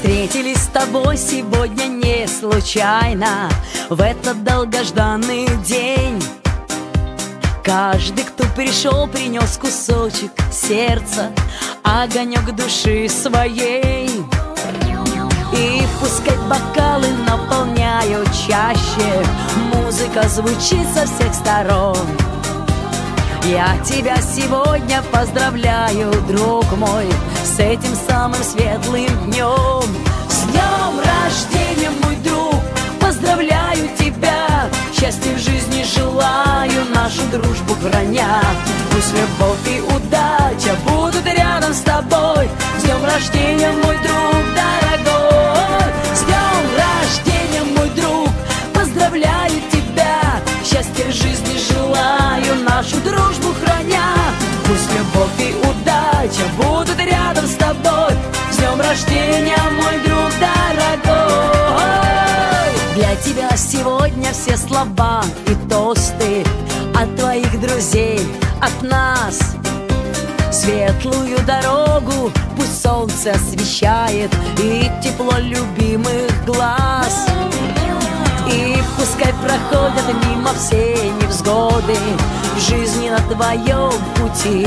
Встретились с тобой сегодня не случайно, в этот долгожданный день. Каждый, кто пришел, принес кусочек сердца, огонек души своей. И пускай бокалы наполняют чаще, музыка звучит со всех сторон. Я тебя сегодня поздравляю, друг мой, с этим самым светлым днем. С днем рождения, мой друг, поздравляю тебя, счастья в жизни желаю, нашу дружбу храня. Пусть любовь и удача будут рядом с тобой. С днем рождения, мой друг дорогой. С днем рождения, мой друг, поздравляю тебя, счастья в жизни желаю, нашу дружбу храня. Пусть любовь и удача будут рядом с тобой. С днем рождения, мой друг дорогой. Для тебя сегодня все слова и тосты от твоих друзей, от нас. Светлую дорогу пусть солнце освещает и тепло любимых глаз. И пускай проходят мимо все невзгоды в жизни на твоем пути.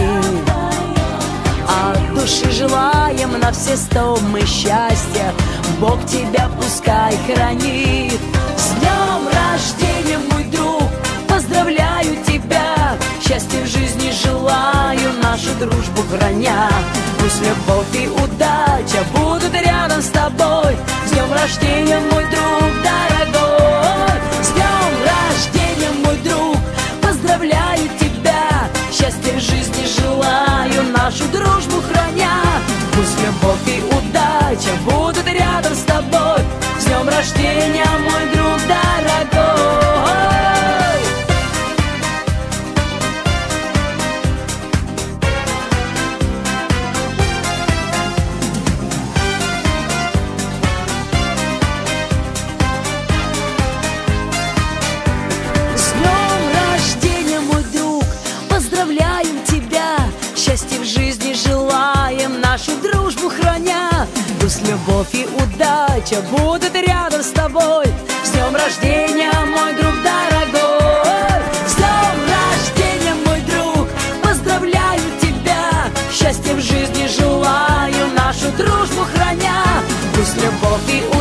От души желаем на все 100 мы счастья, Бог тебя пускай хранит. С днем рождения, мой друг, поздравляю тебя, счастья в жизни желаю, нашу дружбу храня. Пусть любовь и удача будут рядом с тобой. С днем рождения, мой друг дорогой. С днем рождения, мой друг, поздравляю тебя, счастья в жизни желаю, нашу дружбу храня. Пусть любовь и удача будут рядом с тобой. С днем рождения, мой друг дорогой. Поздравляем тебя, счастья в жизни желаем, нашу дружбу храня. Пусть любовь и удача будут рядом с тобой. С днем рождения, мой друг дорогой. С днем рождения, мой друг, поздравляю тебя, счастья в жизни желаю, нашу дружбу храня. Пусть любовь и